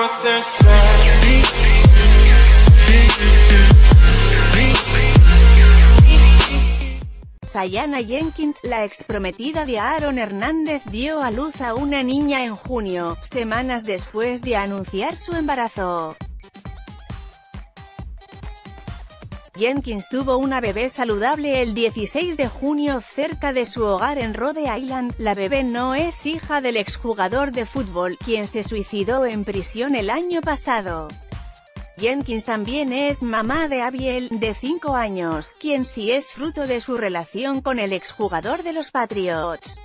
Sayana Jenkins, la exprometida de Aaron Hernández, dio a luz a una niña en junio, semanas después de anunciar su embarazo. Jenkins tuvo una bebé saludable el 16 de junio cerca de su hogar en Rhode Island. La bebé no es hija del exjugador de fútbol, quien se suicidó en prisión el año pasado. Jenkins también es mamá de Abiel, de 5 años, quien sí es fruto de su relación con el exjugador de los Patriots.